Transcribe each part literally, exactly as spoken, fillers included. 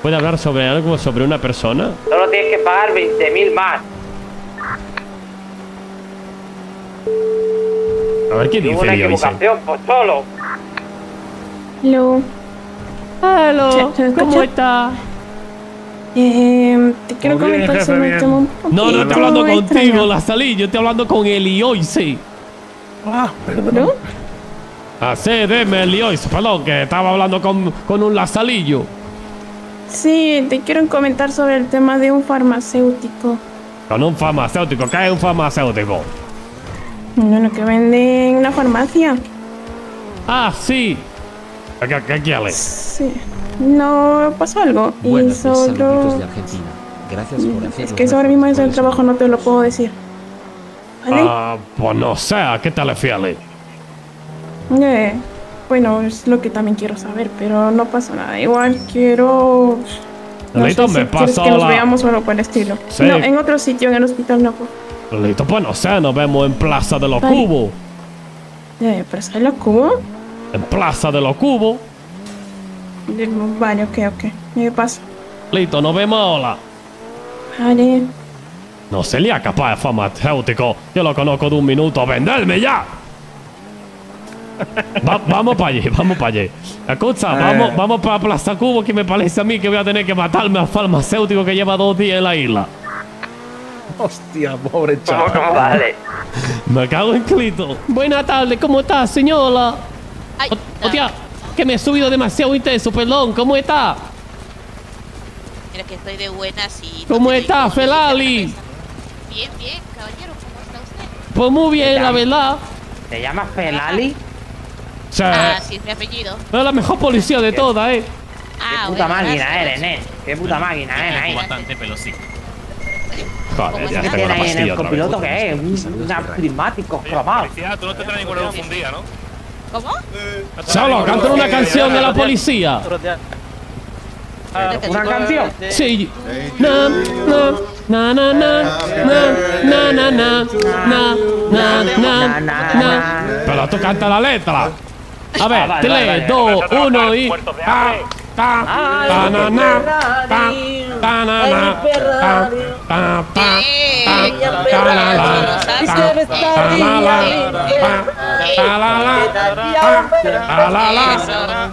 ¿Puede hablar sobre algo, sobre una persona? Solo tienes que pagar veinte mil más. A ver qué dice Hubo una Elioise. equivocación, pues solo. Hello. Hello, ¿Se- se ¿cómo escucha? estás? Eh, te quiero Muy bien, comentar jefe, sobre un bien. tema un No, no estoy poquito hablando contigo, extraño. Lazalí. Yo estoy hablando con Elioise. Ah, perdón. ¿No? Ah, sí, dime, Elioise. Perdón, que estaba hablando con, con un Lazalillo. Sí, te quiero comentar sobre el tema de un farmacéutico. Con un farmacéutico. ¿Qué es un farmacéutico? Bueno, que vende en una farmacia. Ah, sí. ¿Qué, qué quieres? Sí. No pasó algo. Bueno, y pues saluditos solo... de Argentina. Gracias por hacer Es que eso ahora mismo es el trabajo, no te lo puedo decir. ¿Vale? Ah, pues no sé. ¿A qué te refieres? Eh, bueno, es lo que también quiero saber, pero no pasa nada. Igual quiero... No Listo, sé me si quieres paso que nos la- veamos o algo por el estilo. Sí. No, en otro sitio, en el hospital no. Pues. Listo, pues no sé. Nos vemos en Plaza de los Vale. Cubos. Eh, ¿pero sale la cubo? En Plaza de los Cubos. Eh, Vale, ok, ok. Me pasa. Listo, nos vemos ahora. Vale. No sería capaz de farmacéutico. Yo lo conozco de un minuto. ¡Venderme ya! Va- vamos para allí, vamos para allí. Escucha, Eh. vamos, vamos para Plaza Cubo, que me parece a mí que voy a tener que matarme al farmacéutico que lleva dos días en la isla. Hostia, pobre ¿Cómo, chaval. cómo vale? Me cago en Clito. Buenas tardes, ¿cómo estás, señora? Ay, O- Hostia, que me he subido demasiado intenso, perdón. ¿Cómo está? mira que estoy de buenas y... ¿Cómo no te está, digo, Felali? Bien, bien, caballero, ¿cómo está usted? Pues muy bien, la verdad. ¿Te llamas Felali? O Ah, sea, sí, es mi apellido. es la mejor policía de todas, ¿eh? Ah, Qué puta bueno, máquina gracias. eres, Nen. Qué puta máquina eres, ahí. Bastante, pero sí. Joder, ¿Cómo ya estás? tengo la ¿Qué tiene ahí en pastilla el otra vez. copiloto que es? Un, un prismático cromado. Policía, tú no te traes ninguna luz un día, ¿no? ¿Cómo? Solo, cantan una canción de la policía. ¿Una canción? Sí. Na, na, na, na, na, na, na, na, na, na, na, na, na. Pero tú canta la letra. A Ah, ver, vale, vale, tres, vale. dos, uno y. Ta, ta, ta, na, na, ta, ta, na, na, ta, ta, ta, ta, ta, la, la, ta, ta, la, la, ta, ta, la, la, ta, ta, la, la.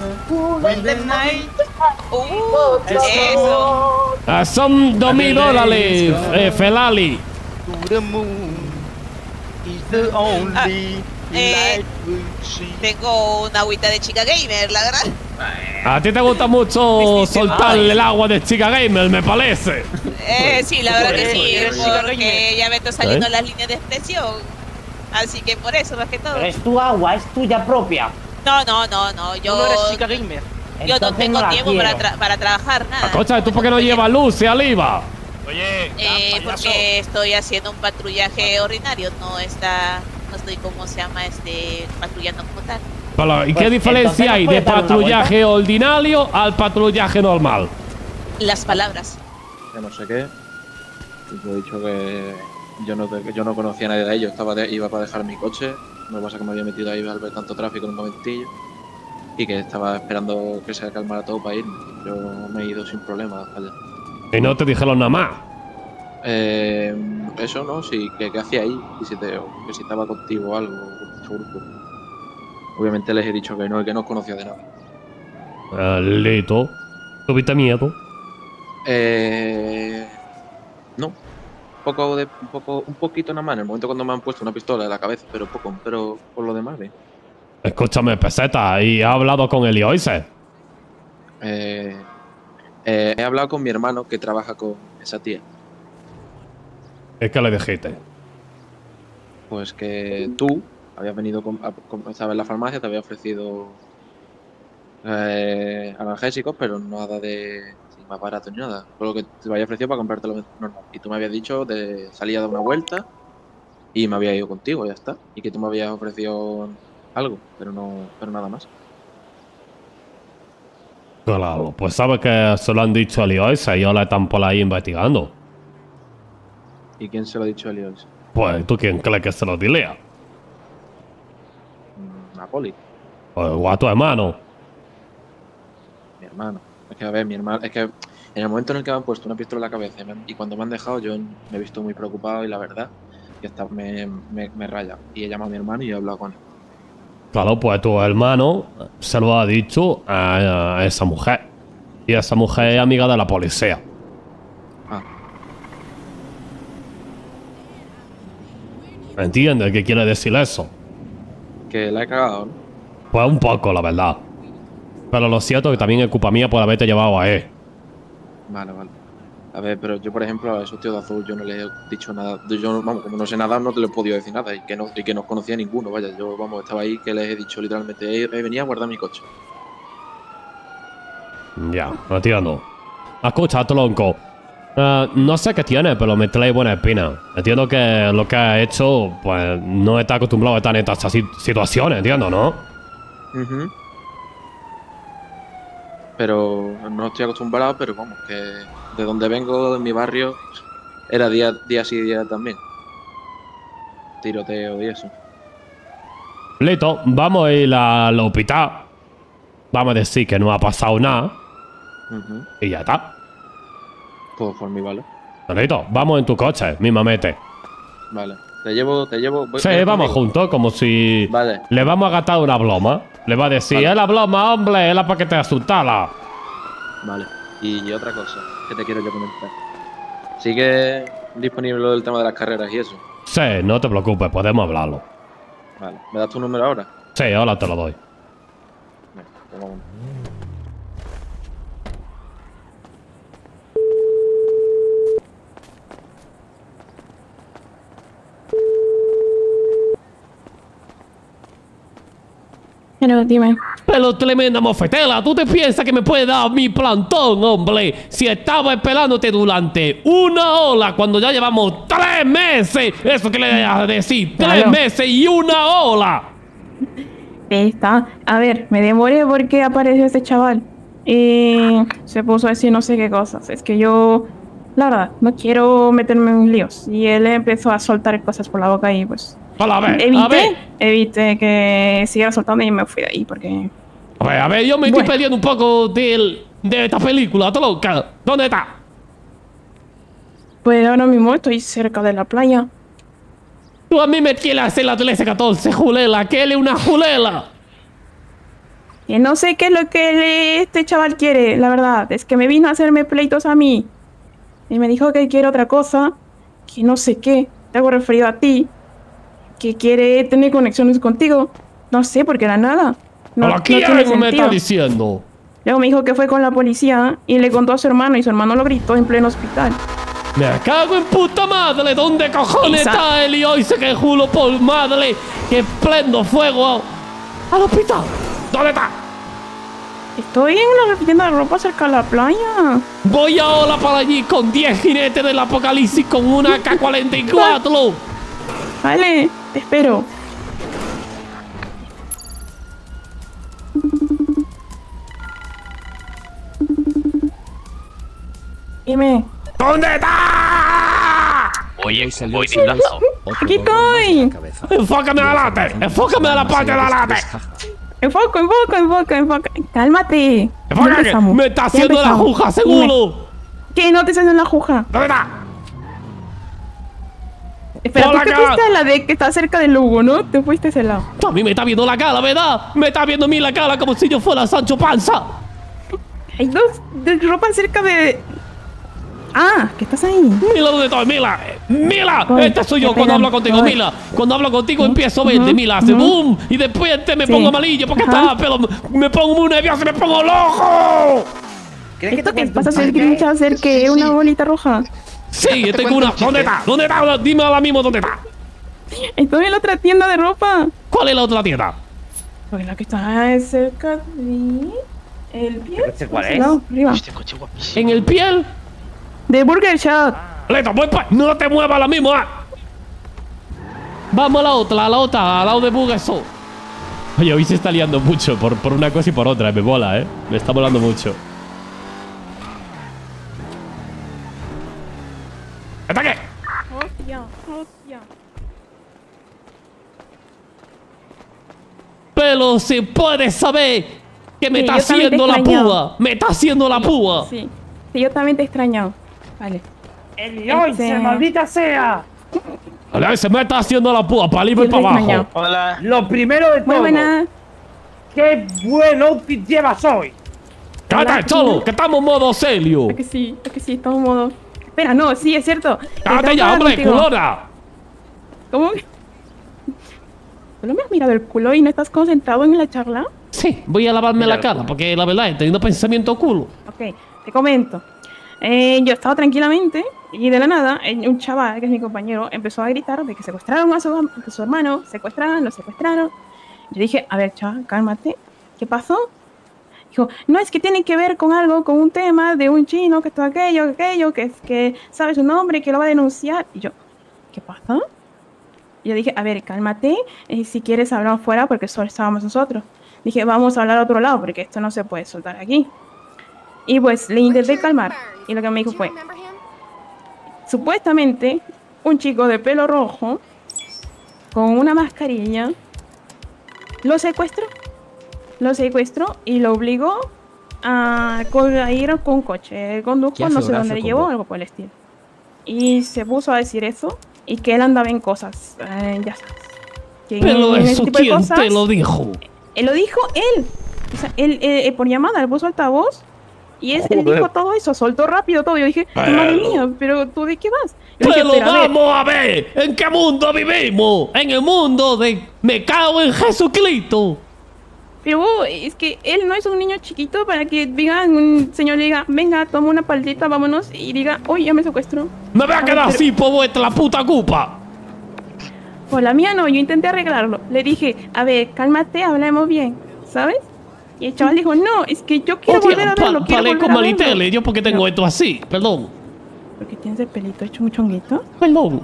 Uh, eso. Ah, son dos mil dólares, eh, Felali. Ah, eh, tengo una agüita de chica gamer, la verdad. A ti te gusta mucho soltarle el agua de chica gamer, me parece. Eh, sí, la verdad que sí, Eres chica porque ya me están saliendo ¿Eh? las líneas de expresión. Así que por eso, más que todo. Pero es tu agua, es tuya propia. No, no, no, no, yo... gamer. Yo no tengo tiempo para, tra- para trabajar, nada. Escucha, ¿tú por qué no llevas luz y aliva? Oye, Eh, porque estoy haciendo un patrullaje ordinario, no está, no estoy como se llama este patrullando como tal. Pero, ¿y qué Pues, diferencia entonces, hay ¿nos de puedes dar una patrullaje ordinario al patrullaje normal? Las palabras. Que no sé qué. Y te he dicho que yo no, que yo no conocía a nadie de ellos. Estaba de- iba para dejar mi coche. Lo que pasa es que me había metido ahí al ver tanto tráfico en un momentillo. Y que estaba esperando que se calmara todo para irme. Yo me he ido sin problema allá. Y no te dijeron nada más. Eh, eso no, sí, que qué hacía ahí. Y si te, que si estaba contigo o algo, con tu grupo. Obviamente les he dicho que no y que no os conocía de nada. Ah, listo. ¿Tuviste miedo? Eh, no. Un poco de, un poco, un poquito nada más en el momento cuando me han puesto una pistola en la cabeza, pero poco, pero por lo demás bien. Escúchame, peseta, ¿y has hablado con Elioise? Eh, eh, he hablado con mi hermano que trabaja con esa tía. Es que le dijiste. Pues que tú habías venido con, a, con- estaba en la farmacia, te había ofrecido eh, analgésicos, pero nada de sí, más barato ni nada. Solo que te había ofrecido para comprártelo normal. Y tú me habías dicho de salir a dar una vuelta y me había ido contigo, ya está. Y que tú me habías ofrecido algo, pero no, pero nada más. Claro, pues sabes que se lo han dicho a Elioise y ahora están por ahí investigando. ¿Y quién se lo ha dicho a Elios? Pues, ¿tú quién crees que se lo diría? Mm, Napoli, Pues, o a tu hermano. mi hermano. Es que, a ver, mi hermano, es que en el momento en el que me han puesto una pistola en la cabeza y, me han- y cuando me han dejado, yo me he visto muy preocupado y la verdad, que está, me, me, me raya. Y he llamado a mi hermano y he hablado con él. Claro, pues tu hermano se lo ha dicho a, a esa mujer. Y esa mujer es amiga de la policía. Ah, ¿Entiendes qué quiere decir eso? que la he cagado, ¿no? Pues un poco, la verdad. Pero lo cierto es que también es culpa mía por haberte llevado a él. Vale, vale. A ver, pero yo, por ejemplo, a esos tíos de azul yo no les he dicho nada. Yo, vamos, como no sé nada, no te les he podido decir nada. Y que no, y que no os conocía ninguno, vaya. Yo, vamos, estaba ahí que les he dicho literalmente, he, he venido a guardar mi coche. Ya, entiendo. Escucha, tronco. Eh, no sé qué tiene, pero me trae buena espina. Entiendo que lo que ha hecho, pues, no está acostumbrado a estar en estas si- situaciones, entiendo, ¿no? Ujú. Pero no estoy acostumbrado, pero vamos, que de donde vengo, de mi barrio, era día, día sí, día también. Tiroteo y eso. Listo, vamos a ir al hospital. Vamos a decir que no ha pasado nada. Ujú. Y ya está. Pues por mí, vale. Listo, vamos en tu coche, mismamente. Vale. Te llevo, te llevo. voy- Sí, ven vamos conmigo. juntos, como si Vale. le vamos a gastar una broma. Le va a decir, Vale. es la broma, hombre, es la para que te asustara. Vale. Y otra cosa que te quiero yo comentar. ¿Sigue disponible lo del tema de las carreras y eso? Sí, no te preocupes, podemos hablarlo. Vale. ¿Me das tu número ahora? Sí, ahora te lo doy. Venga, pues vamos. Pero dime. Pero tremenda mofetela, ¿tú te piensas que me puede dar mi plantón, hombre? Si estaba esperándote durante una hora cuando ya llevamos tres meses. Eso que le voy a decir, tres Claro. meses y una hora. Está. A ver, me demoré porque apareció este chaval. Y se puso a decir no sé qué cosas. Es que yo, la verdad, no quiero meterme en líos. Y él empezó a soltar cosas por la boca y pues... Hola, a ver, a Evité, ver. evité que siguiera soltando y me fui de ahí porque... A ver, a ver, yo me Bueno. estoy perdiendo un poco del- de esta película, loca. ¿Dónde está? Pues ahora mismo estoy cerca de la playa. Tú a mí me quieres hacer la trece catorce, julela, que él es una julela. Y no sé qué es lo que le- este chaval quiere, la verdad. Es que me vino a hacerme pleitos a mí. Y me dijo que quiere otra cosa. Que no sé qué. Te hago referido a ti. Que quiere tener conexiones contigo. No sé, porque era nada. No, ¿Pero no quién tiene me está sentido. diciendo? Luego me dijo que fue con la policía y le contó a su hermano y su hermano lo gritó en pleno hospital. Me cago en puta madre, ¿dónde cojones Isa. está él? Y hoy se que juro por madre que prendo fuego al hospital. ¿Dónde está? Estoy en la tienda de ropa cerca de la playa. Voy ahora para allí con diez jinetes del apocalipsis con una K cuarenta y cuatro. Vale, te espero. Dime. ¿Dónde está? Oye, Salió voy sin disfrazado. Otro Aquí bombo más en estoy. la cabeza. Enfócame a la late, enfócame a la parte de la late. Enfoco, enfoco, enfoco, enfoco. Cálmate. Ya Enfoca que empezamos, me está ya haciendo la empezamos. juja, Dime. seguro. ¿Qué? No te estás haciendo la juja. ¿Dónde está? Espera, Hola, tú te cara. fuiste a la de que está cerca del Lugo, ¿no? Te fuiste a ese lado. A mí me está viendo la cara, ¿verdad? Me está viendo a mí la cara como si yo fuera Sancho Panza. Hay dos de ropa cerca de... Ah, ¿qué estás ahí? Mila, ¿dónde estoy? Mila, eh, Mila, Voy, este soy yo qué cuando pena, hablo contigo, voy. Mila. Cuando hablo contigo Sí. empiezo verde, Ujú, Mila, hace ujú. boom y después te me Sí. pongo amarillo porque Ajá. está, pero me pongo muy nervioso y me pongo loco. ¿Quieres ¿Esto te que cuente pasa a un ser chiste? grincha a ser que una bolita roja? Sí, Te tengo cuento una. un chiste. ¿Dónde está? ¿Dónde está? Dime ahora mismo dónde está. Estoy en la otra tienda de ropa. ¿Cuál es la otra tienda? Pues la que está cerca de... El pie. ¿Este cuál es? No, arriba. Este coche guapísimo. ¿En el piel? De Burger Shot. Leto, voy pa. No te muevas la misma. Vamos a la otra, a la otra, al lado de Bugaso. Oye, hoy se está liando mucho por, por una cosa y por otra, me mola, eh. Me está molando mucho. ¡Ataque! Hostia, hostia. Pero se puede saber Que me Sí, está yo también te haciendo la extrañaba. púa. Me está haciendo la púa. Sí. Sí, yo también te he extrañado. Vale. ¡El Loice, Este- maldita sea! Vale, se me está haciendo la púa para arriba y Sí, lo he para abajo. extrañado. Hola. Lo primero de Muy todo, buena. ¡qué buen outfit llevas hoy! Cállate, Hola. cholo, que estamos en modo serio. Es que sí, es que sí, estamos en modo. Espera, no, sí, es cierto. Cállate Estaba ya, hombre, contigo. culona. ¿Cómo? ¿Solo me has mirado el culo y no estás concentrado en la charla? Sí, voy a lavarme la cara porque la verdad he tenido pensamiento culo. Ok, te comento. Eh, yo estaba tranquilamente y de la nada eh, un chaval, que es mi compañero, empezó a gritar de que secuestraron a su, a su hermano, secuestraron, lo secuestraron. Yo dije, a ver, chaval, cálmate. ¿Qué pasó? Dijo, no, es que tiene que ver con algo, con un tema de un chino, que esto, aquello, aquello, que es que sabe su nombre, que lo va a denunciar. Y yo, ¿qué pasa? Y yo dije, a ver, cálmate, eh, si quieres hablamos fuera porque solo estábamos nosotros. Dije, vamos a hablar a otro lado porque esto no se puede soltar aquí. Y pues le intenté calmar y lo que me dijo fue, supuestamente un chico de pelo rojo con una mascarilla lo secuestró. Lo secuestró y lo obligó a, co- a ir con un coche. Condujo, ¿Qué no sé geógrafo dónde le con llevó, vos? algo por el estilo. Y se puso a decir eso y que él andaba en cosas, eh, ya sabes. Que en- Pero en ese eso, tipo de ¿quién cosas, te lo dijo? él lo dijo él. O sea, él eh, eh, por llamada, le puso altavoz. Y es, él Joder. dijo todo eso, soltó rápido todo. Yo dije, Pero- madre mía, pero ¿tú de qué vas? Yo dije, Pero "Pero, a ver, vamos a ver, ¿en qué mundo vivimos? En el mundo de me cago en Jesucristo. pero vos, es que él no es un niño chiquito para que diga, un señor le diga, venga, toma una paldita, vámonos. Y diga, uy, ya me secuestró. Me voy a A ver, quedar pero- así por vuestra puta culpa. Pues la mía no, yo intenté arreglarlo. Le dije, a ver, cálmate, hablemos bien, ¿sabes? Y el chaval dijo, no, es que yo quiero volver a verlo, quiero volver con a verlo. Malitele, yo porque tengo esto así, perdón. Porque tienes el pelito hecho un chonguito. Perdón.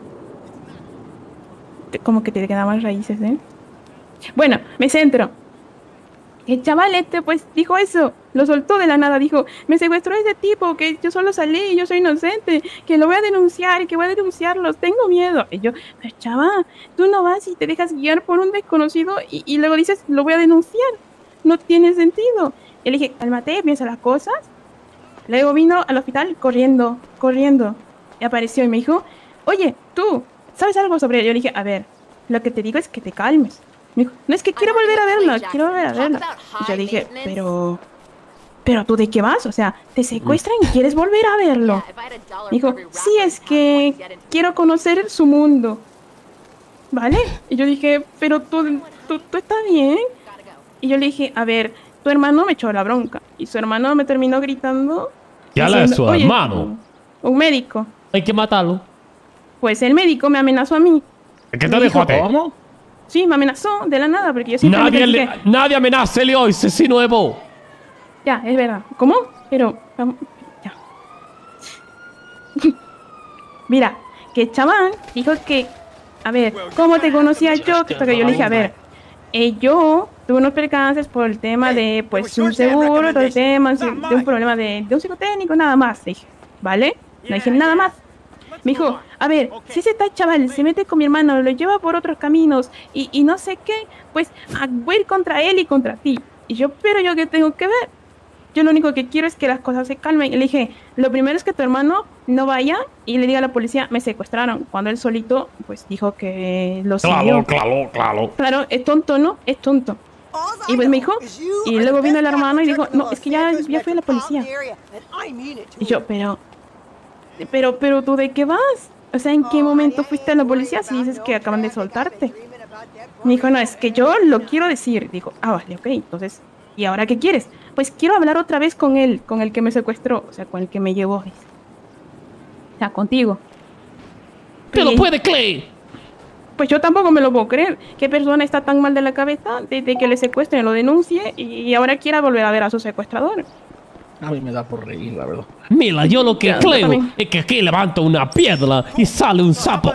Te- Como que te quedaban raíces, ¿eh? Bueno, me centro. El chaval este, pues, dijo eso. Lo soltó de la nada. Dijo, me secuestró ese tipo, que yo solo salí, yo soy inocente, que lo voy a denunciar, que voy a denunciarlos, tengo miedo. Y yo, pero chaval, tú no vas y te dejas guiar por un desconocido y, y luego dices, lo voy a denunciar. No tiene sentido. Y le dije, cálmate, piensa las cosas. Luego vino al hospital corriendo, corriendo. Y apareció y me dijo, oye, tú, ¿sabes algo sobre ello? Yo le dije, a ver, lo que te digo es que te calmes. Me dijo, no es que quiero volver a verlo, quiero volver a verlo. Y yo dije, pero... ¿Pero tú de qué vas? O sea, te secuestran y quieres volver a verlo. Me dijo, sí, es que quiero conocer su mundo. ¿Vale? Y yo dije, pero tú, tú, tú estás bien. Y yo le dije, a ver, tu hermano me echó la bronca. Y su hermano me terminó gritando. ¿Qué habla de diciendo, su "Oye, hermano? Un médico. Hay que matarlo. Pues el médico me amenazó a mí. ¿Qué te Me dijo a dijo, ti? ¿Cómo? Sí, me amenazó de la nada, porque yo siempre me Nadie, dije, le, nadie amenaza a hoy, si nuevo. ya, es verdad. ¿Cómo? Pero, vamos, ya. Mira, que el chaval dijo que, a ver, ¿cómo te conocía yo? Que porque yo le dije, a ver, eh, yo tuve unos percances por el tema de, pues, un seguro, todo el tema, de un problema de, de un psicotécnico, nada más. Dije, ¿vale? No dije nada más. Me dijo, a ver, si ese tal chaval se mete con mi hermano, lo lleva por otros caminos y, y no sé qué, pues ah, voy a ir contra él y contra ti. Y yo, pero yo qué tengo que ver. Yo lo único que quiero es que las cosas se calmen. Y le dije, lo primero es que tu hermano no vaya y le diga a la policía, me secuestraron. Cuando él solito, pues dijo que lo siguió. Claro, claro, claro. Claro, es tonto, ¿no? Es tonto. Y pues me dijo, y luego vino el hermano y dijo, no, es que ya, ya fui a la policía. Y yo, pero, pero, pero, ¿tú de qué vas? O sea, ¿en qué momento fuiste a la policía si dices que acaban de soltarte? Me dijo, no, es que yo lo quiero decir. Digo, ah, vale, ok, entonces, ¿y ahora qué quieres? Pues quiero hablar otra vez con él, con el que me secuestró, o sea, con el que me llevó. Dice. O sea, contigo. ¿Te lo Y- puede creer? Pues yo tampoco me lo puedo creer. ¿Qué persona está tan mal de la cabeza desde que le secuestren, lo denuncie y ahora quiera volver a ver a su secuestrador? A mí me da por reír, la verdad. Mira, yo lo que Ya, yo creo también. es que aquí levanta una piedra y sale un sapo.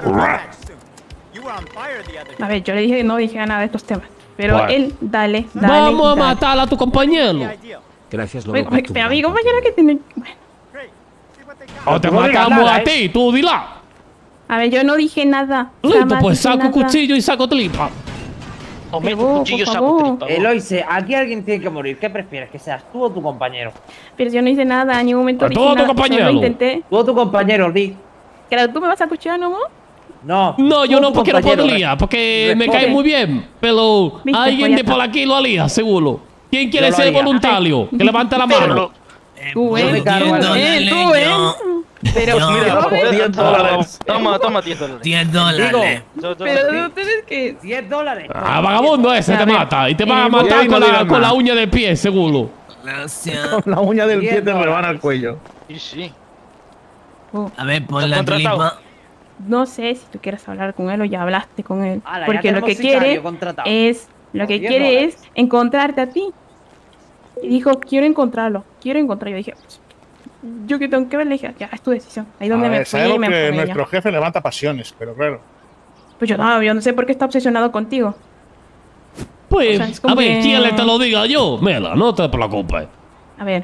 A ver, yo le dije que no dije nada de estos temas. Pero Bueno. él, dale, dale. Vamos a dale. matar a tu compañero. Gracias, Oye, loco. oye, pero a mi compañero que tiene... Bueno, O te No digas matamos nada, a ¿eh? ti, tú dila. a ver, yo no dije nada. Listo, jamás pues dije saco nada. cuchillo y saco tripa. Aumenta Pero, un cuchillo, por saco favor. tripa, vos. Eloise, aquí alguien tiene que morir. ¿Qué prefieres? ¿Que seas tú o tu compañero? Pero yo no hice nada, en ningún momento A dije todo tu nada, compañero. solo intenté. Tú o tu compañero, Di. Claro, ¿tú me vas a cuchillar, no? No. No, tú yo o no tu quiero compañero, podría, porque me Responde. cae muy bien. Pero Viste, alguien pues de ya por está. aquí lo haría, seguro. ¿Quién quiere Yo lo ser haría. voluntario? Que levante la Pero mano. lo- Tú, yo ¿eh? me cargo a Tú, la- ¿eh? Dale, Tú, ¿eh? yo. Pero, Yo. Mira, pero, joder, diez toma, dólares. Toma, toma diez dólares. diez Digo, dólares. Yo- yo- pero sí. ustedes que... diez dólares. Ah, vagabundo ese A te ver, mata. Y te va a eh, matar Bien, con, no la, digas con la nada. uña del pie, seguro. Gracias. Con la uña del diez pie te rebana dólares. el cuello. Sí, sí. Oh, A ver, pon ¿Estás la contratado? tripa. no sé si tú quieres hablar con él o ya hablaste con él. Ala, ya porque lo tenemos que sicario quiere contratado. es... Lo Por que diez quiere dólares. es encontrarte a ti. Y dijo, quiero encontrarlo. Quiero encontrarlo. Yo dije, pues, yo que tengo que ver, le dije, ya, es tu decisión. Ahí donde A me ver, fui, sabemos me que enfadé ya. nuestro jefe levanta pasiones, pero claro. Pues yo no, yo no sé por qué está obsesionado contigo. Pues, O sea, es como a ver, que- ¿quién le te lo diga yo? Mela, no te preocupes. A ver,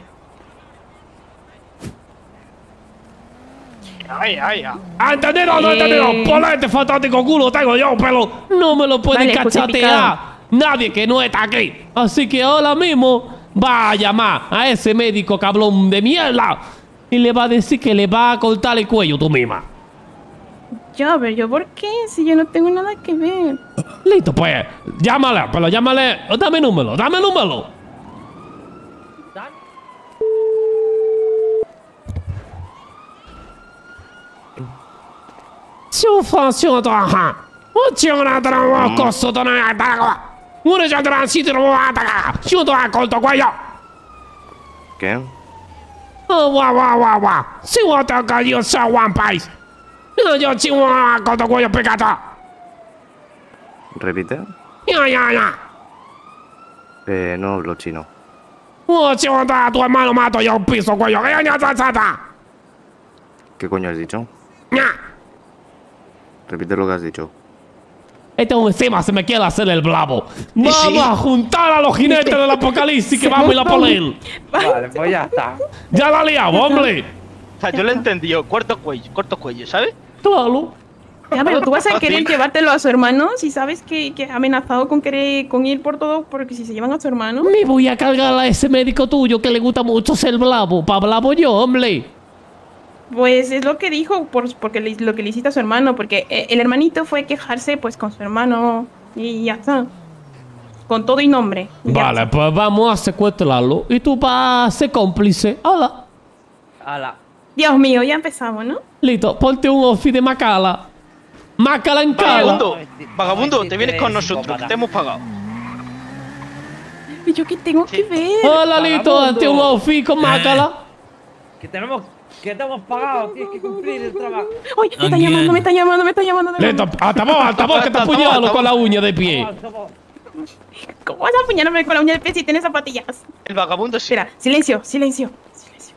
Ay, ay, ay. ¿Ha entendido o no ha Eh. entendido? Por este fantástico culo tengo yo, pero no me lo pueden Vale, cachatear justificado. nadie que no está aquí. Así que ahora mismo va a llamar a ese médico cabrón de mierda y le va a decir que le va a cortar el cuello tú misma. ya, pero yo, ¿por qué? Si yo no tengo nada que ver. Listo, pues, llámale, pero llámale. Dame número, dame número. Su función trabaja. Funciona trabajo, costo no ataca. Uno ya transito no ataca. Yo te corto cuello. ¿Qué? Oh, guau, guau, guau, guau. Si vos ataca, yo soy One Piece. No, yo sí voy a corto cuello pecata. ¿Repite? Ya, ya, ya. Eh, no hablo chino. Oh, si vos a tu hermano mato yo un piso cuello. Ya, ya, ya, ya, ya. ¿Qué coño has dicho? Ya. Repite lo que has dicho. Este encima se me quiere hacer el bravo. Vamos sí. a juntar a los jinetes del apocalipsis que vamos a ir a por él. Vale, pues ya está. Ya la liamos, hombre. O sea, yo lo he entendido. Corto cuello, corto cuello, ¿sabes? Claro. Ya, pero tú vas a Así. querer llevártelo a su hermano si sabes que, que ha amenazado con querer con ir por todo, porque si se llevan a su hermano. Me voy a cargar a ese médico tuyo que le gusta mucho ser bravo. Pa' bravo yo, hombre. Pues es lo que dijo, por, porque le- lo que le hiciste a su hermano, porque eh, el hermanito fue quejarse pues con su hermano y ya está. Con todo y nombre. y ya Vale, está. pues vamos a secuestrarlo. Y tú vas a ser cómplice. Hola. Ala. Dios mío, ya empezamos, ¿no? Listo, ponte un outfit de Macala. Macala en cala. Vagabundo, Ay, vagabundo, sí, te vienes sí, con sí, nosotros, psicópata. que te hemos pagado. ¿Y yo qué tengo que ver? Hola, Lito, Vagabundo. hazte un outfit con Macala. Que tenemos, que te hemos pagado, tienes que cumplir el trabajo. Oye, me está Tranquila. llamando, me está llamando, me está llamando. de Listo, nuevo. altavoz, altavoz, que te apuñalo con la uña de pie. Vamos, vamos. ¿Cómo vas a apuñalarme con la uña del pie si tienes zapatillas? El vagabundo sí. Espera, silencio, silencio, silencio.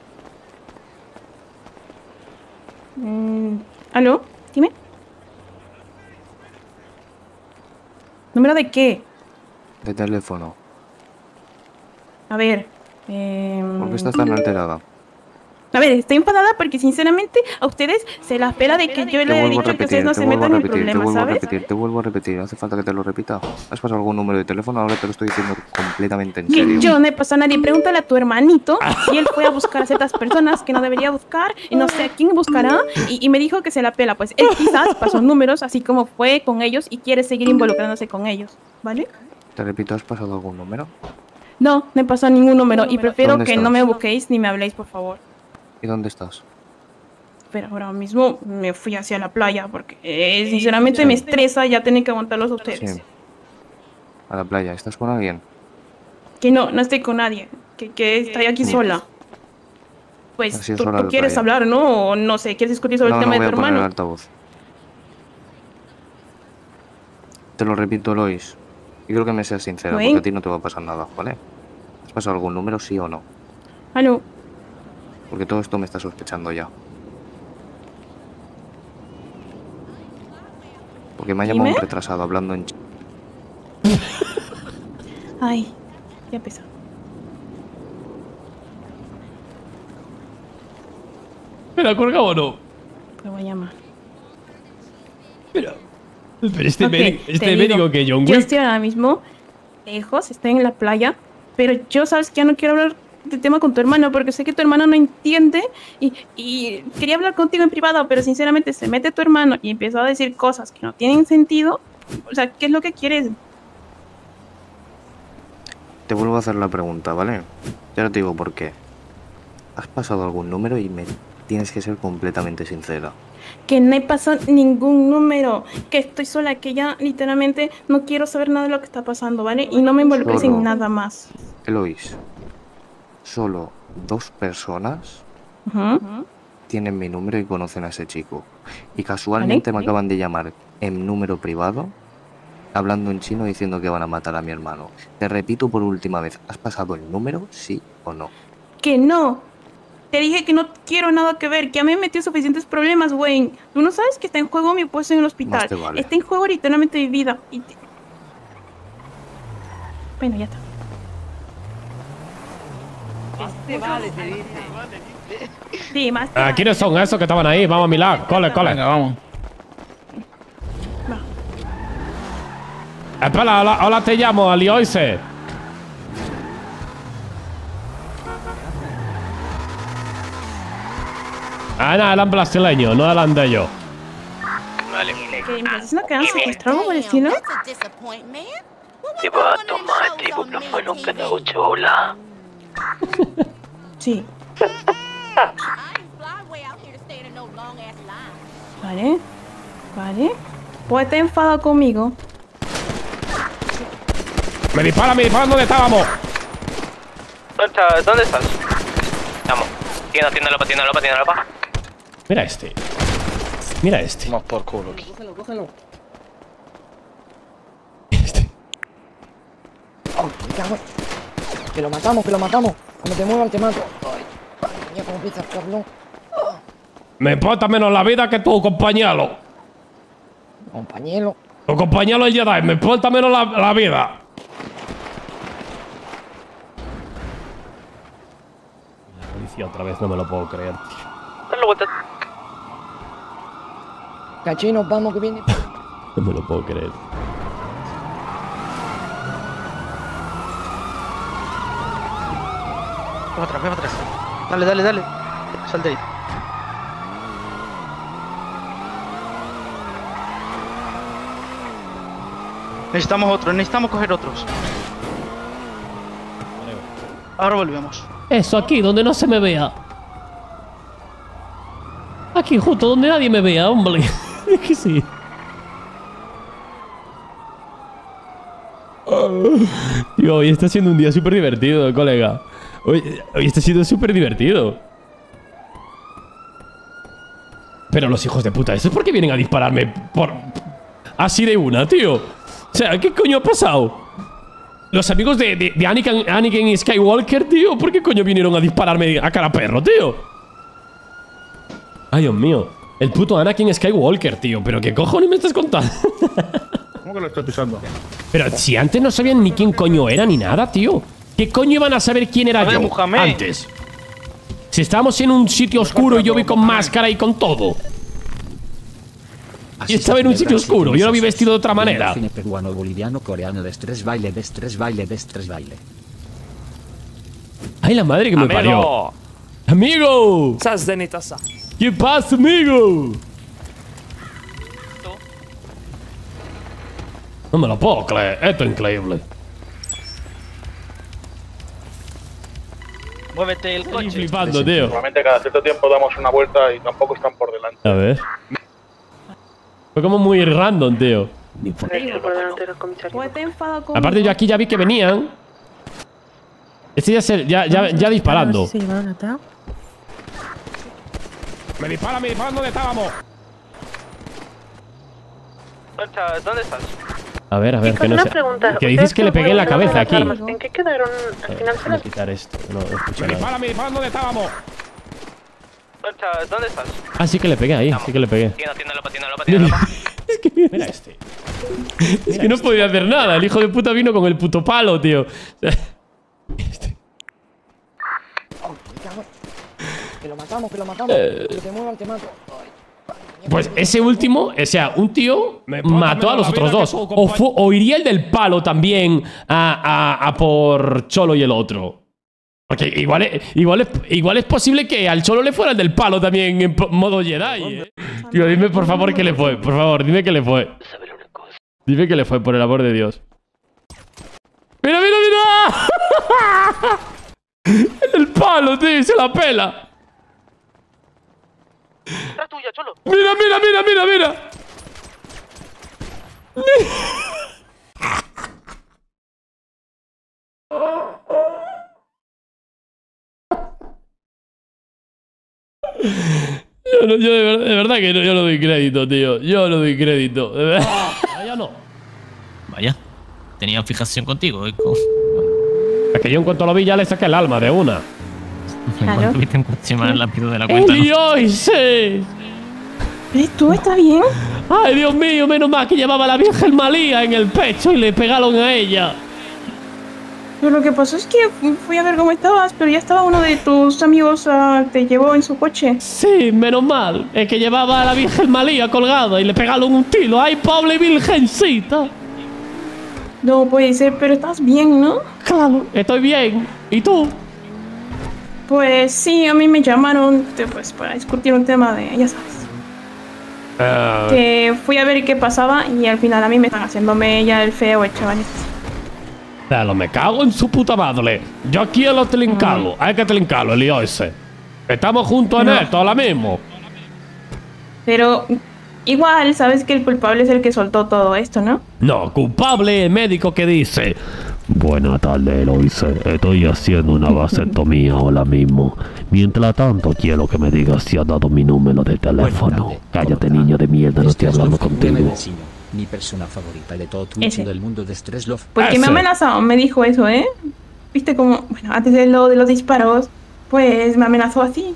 Mm, ¿Aló? Dime. ¿Número de qué? De teléfono. A ver. Eh, ¿Por qué estás tan alterada? A ver, estoy enfadada porque sinceramente a ustedes se la espera de que yo Te le haya vuelvo a dicho que repetir, ustedes no te se vuelvo a metan en repetir, te problemas, vuelvo a ¿sabes? repetir, te vuelvo a repetir. ¿Hace falta que te lo repita? ¿Has pasado algún número de teléfono? Ahora te lo estoy diciendo completamente en Que serio. yo no he pasado a nadie. Pregúntale a tu hermanito si él fue a buscar a ciertas personas que no debería buscar y no sé a quién buscará y, y me dijo que se la pela. Pues él quizás pasó números así como fue con ellos y quiere seguir involucrándose con ellos, ¿vale? Te repito, ¿has pasado algún número? No, no he pasado ningún número y prefiero ¿Dónde que estás? no me busquéis ni me habléis, por favor. ¿Y dónde estás? Pero ahora mismo me fui hacia la playa porque eh, sinceramente me estresa ya tener que aguantarlos a ustedes. Sí. A la playa. ¿Estás con alguien? Que no, no estoy con nadie, que, que estoy aquí Sí. sola. Pues Así es tú, sola tú de quieres playa. hablar, ¿no? O no sé, quieres discutir sobre No, el tema no voy de a tu poner el hermano. altavoz. Te lo repito, Lois. Y creo que me seas sincera, Lois. porque a ti no te va a pasar nada, ¿vale? ¿Has pasado algún número, sí o no? Aló, Porque todo esto me está sospechando ya. Porque me ha llamado Dime. un retrasado hablando en... ch- ay, ya empezó. ¿Me la colgaba o no? Te voy a llamar. Mira, Pero este, Ok, médico, te este digo, médico que John Yo Wick. estoy ahora mismo lejos, estoy en la playa, pero yo sabes que ya no quiero hablar de tema con tu hermano porque sé que tu hermano no entiende y, y quería hablar contigo en privado, pero sinceramente se mete tu hermano y empieza a decir cosas que no tienen sentido. O sea, ¿qué es lo que quieres? Te vuelvo a hacer la pregunta, ¿vale? Ya no te digo por qué. ¿Has pasado algún número y me tienes que ser completamente sincera? Que no he pasado ningún número, que estoy sola, que ya literalmente no quiero saber nada de lo que está pasando, ¿vale? Y no me involucres Solo. en nada más. Eloís, solo dos personas Ujú. tienen mi número y conocen a ese chico. Y casualmente Vale. me acaban de llamar en número privado, hablando en chino diciendo que van a matar a mi hermano. Te repito por última vez, ¿has pasado el número, sí o no? Que no. Te dije que no quiero nada que ver, que a mí me metió suficientes problemas, Wayne. Tú no sabes que está en juego mi puesto en el hospital. Más te vale. Está en juego literalmente mi vida. Y te- Bueno, ya está. Este vale, te dice. Sí, más. Ah, ¿quiénes son esos que estaban ahí? Vamos a mirar. Cole, cole. Venga, vamos. Espera, hola, hola, te llamo, Alioise. Ah, no, eran brasileños, no eran de ellos. Vale. ¿Que me estás que han secuestrado por el estilo? Te va a tomar, tipo, no fue nunca de ocho, hola. Sí. Vale. Vale. Pues está enfadado conmigo. Me dispara, me disparan, ¿dónde estábamos? ¿Dónde estás? Vamos. Tienda, tienda, lopa, tienda, lopa, tienda, lopa. Mira este. Mira este. Vamos por culo aquí. Cógelo, cógelo. Este. Oh, me cago en- Que lo matamos, que lo matamos. Cuando te muevas te mato. Ay, mía, cómo empieza el cabrón. Me importa menos la vida que tu compañero. Compañero. Tu compañero el Jedi, me importa menos la, la vida. La policía otra vez, no me lo puedo creer. Dale vuelta. Cachinos, vamos que viene. No me lo puedo creer. Ven atrás, ven atrás. Dale, dale, dale. Sal de ahí. Necesitamos otros, necesitamos coger otros. Ahora volvemos. Eso, aquí, donde no se me vea. Aquí, justo donde nadie me vea, hombre. Es que sí. Tío, hoy está siendo un día súper divertido, colega. Hoy, hoy está siendo súper divertido. Pero los hijos de puta, ¿eso es por qué vienen a dispararme por... así de una, tío? O sea, ¿qué coño ha pasado? Los amigos de, de, de Anakin, Anakin Skywalker, tío, ¿por qué coño vinieron a dispararme a cara perro, tío? Ay, Dios mío. El puto Anakin Skywalker, tío. ¿Pero qué cojones me estás contando? ¿Cómo que lo estoy pisando? Pero si antes no sabían ni quién coño era ni nada, tío. ¿Qué coño iban a saber quién era A ver, yo Mohamed. antes? Si estábamos en un sitio oscuro y yo vi con máscara y con todo. Y estaba en un sitio oscuro, yo lo vi vestido de otra manera. Cine peruano, boliviano, coreano, de estrés baile, de estrés baile, de estrés baile. Ay, la madre que me parió. ¡Amigo! ¿Qué pasa, amigo? No me lo puedo creer, esto es increíble. Muévete el Estoy coche. flipando, tío. Normalmente cada cierto tiempo damos una vuelta y tampoco están por delante. A ver. Fue como muy random, tío. Pues está enfadado conmigo. Aparte, yo aquí ya vi que venían. Este ya, se, ya, ya, ya disparando. Me dispara, me disparan, ¿dónde estábamos? ¿Dónde estás? A ver, a ver, que no una sé. pregunta. Que dices que le pegué en la cabeza aquí. ¿En qué quedaron? Al final se Voy a las... quitar esto. No, no escucho Me nada. dispara, me disparan, ¿dónde estábamos? ¿Dónde estás? Ah, sí que le pegué ahí, sí que le pegué. Tienda, tienda, lopa, tienda, lopa, tienda, lopa. Es que mira este. Es que no podía hacer nada. El hijo de puta vino con el puto palo, tío. Este. Oh, me cago en- Que lo matamos, que lo matamos. Que te muevas te mato. Ay, Pues ese último, o sea, un tío mató a los otros dos. O, fu- o iría el del palo también a, a- a por Cholo y el otro. Porque igual es, igual, es, igual es posible que al Cholo le fuera el del palo también en po- modo Jedi, ¿eh? Tío, dime por favor qué le fue. Por favor, dime qué le fue. Dime qué le fue, por el amor de Dios. ¡Mira, mira, mira! El del palo, tío, se la pela. ¡La tuya, Cholo! Mira, mira, mira, mira, mira. Yo, no, yo de, ver- de verdad que no, yo no doy crédito, tío. Yo no doy crédito. De verdad. Ah, ya no. Vaya, tenía fijación contigo. ¿eh? Con- Es que yo en cuanto lo vi ya le saqué el alma de una. Cuando tuviste un coche más rápido de la cuenta, ¿no? ¡Elioise! ¿Eh, ¿Tú estás bien? ¡Ay, Dios mío! Menos mal que llevaba a la Virgen María en el pecho y le pegaron a ella. Pero lo que pasó es que fui a ver cómo estabas, pero ya estaba uno de tus amigos, ah, te llevó en su coche. Sí, menos mal. Es que llevaba a la Virgen María colgada y le pegaron un tiro. ¡Ay, pobre virgencita! No puede ser, pero estás bien, ¿no? Claro, estoy bien. ¿Y tú? Pues sí, a mí me llamaron te- pues, para discutir un tema de, ya sabes. Ah, Que fui a ver qué pasaba y al final a mí me están haciéndome ya el feo, el chaval. Pero me cago en su puta madre. Yo quiero trincarlo. Hay que trincarlo, el lío ese. Estamos juntos en No. esto, ahora mismo. Pero igual, sabes que el culpable es el que soltó todo esto, ¿no? No, culpable el médico que dice: buenas tardes, Eloise. Estoy haciendo una vasectomía ahora mismo. Mientras tanto, quiero que me digas si has dado mi número de teléfono. Cállate, niño de mierda, no estoy hablando contigo. Mi persona favorita de todo Ese. Twitch y del mundo de Stress Love. Porque me ha amenazado, me dijo eso, ¿eh? Viste como, bueno, antes de lo de los disparos, pues me amenazó así.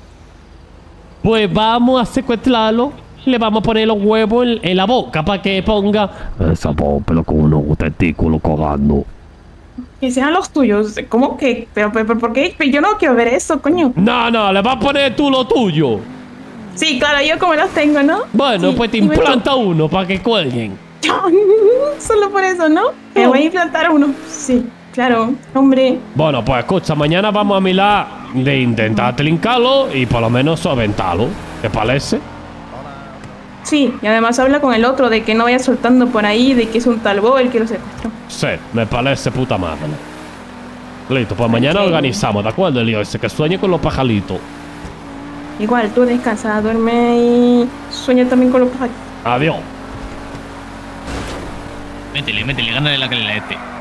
Pues vamos a secuestrarlo. Le vamos a poner los huevos en, en la boca para que ponga esa voz, pero con unos testículos colgando. Que sean los tuyos. ¿Cómo que? ¿Pero, pero, pero por qué? Pero yo no quiero ver eso, coño. No, no, le vas a poner tú lo tuyo. Sí, claro, yo como los tengo, ¿no? Bueno, Sí, pues te dime tú. implanta uno para que cuelguen. Solo por eso, ¿no? Me voy a implantar uno. Sí, claro, hombre. Bueno, pues escucha, mañana vamos a mirar de intentar trincarlo y por lo menos solventarlo. ¿Te parece? Sí, y además habla con el otro de que no vaya soltando por ahí, de que es un talbo el que lo secuestró. Sí, me parece puta madre. Listo, pues mañana Ok. organizamos, ¿de acuerdo, Elio? Ese que sueñe con los pajalitos. Igual, tú descansa, duerme y sueña también con los pajaritos. Adiós. Métele, métele, gánale la calidad a este.